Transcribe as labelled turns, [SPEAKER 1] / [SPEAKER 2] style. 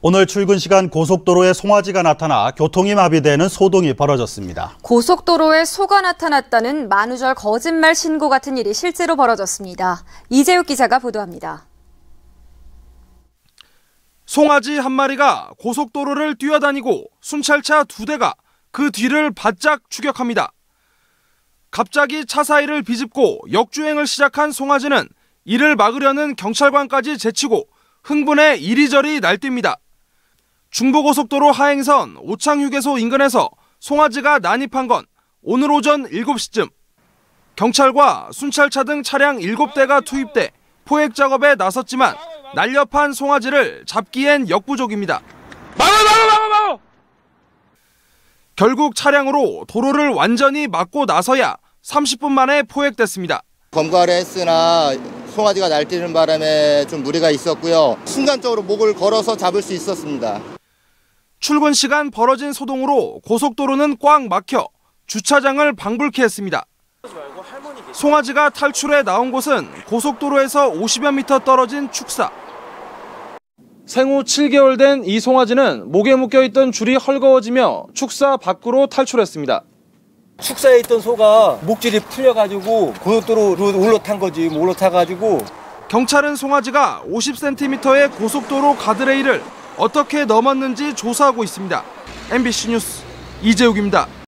[SPEAKER 1] 오늘 출근 시간 고속도로에 송아지가 나타나 교통이 마비되는 소동이 벌어졌습니다.
[SPEAKER 2] 고속도로에 소가 나타났다는 만우절 거짓말 신고 같은 일이 실제로 벌어졌습니다. 이재욱 기자가 보도합니다.
[SPEAKER 3] 송아지 한 마리가 고속도로를 뛰어다니고 순찰차 2대가 그 뒤를 바짝 추격합니다. 갑자기 차 사이를 비집고 역주행을 시작한 송아지는 이를 막으려는 경찰관까지 제치고 흥분해 이리저리 날뜁니다. 중부고속도로 하행선 오창휴게소 인근에서 송아지가 난입한 건 오늘 오전 7시쯤. 경찰과 순찰차 등 차량 7대가 투입돼 포획 작업에 나섰지만 날렵한 송아지를 잡기엔 역부족입니다. 막어! 결국 차량으로 도로를 완전히 막고 나서야 30분 만에 포획됐습니다.
[SPEAKER 4] 검거를 했으나 송아지가 날뛰는 바람에 좀 무리가 있었고요. 순간적으로 목을 걸어서 잡을 수 있었습니다.
[SPEAKER 3] 출근 시간 벌어진 소동으로 고속도로는 꽉 막혀 주차장을 방불케 했습니다. 송아지가 탈출해 나온 곳은 고속도로에서 50여 미터 떨어진 축사. 생후 7개월 된 이 송아지는 목에 묶여있던 줄이 헐거워지며 축사 밖으로 탈출했습니다.
[SPEAKER 5] 축사에 있던 소가 목줄이 풀려가지고 고속도로로 올라탄 거지. 올라타가지고.
[SPEAKER 3] 경찰은 송아지가 50cm의 고속도로 가드레일을 어떻게 넘었는지 조사하고 있습니다. MBC 뉴스 이재욱입니다.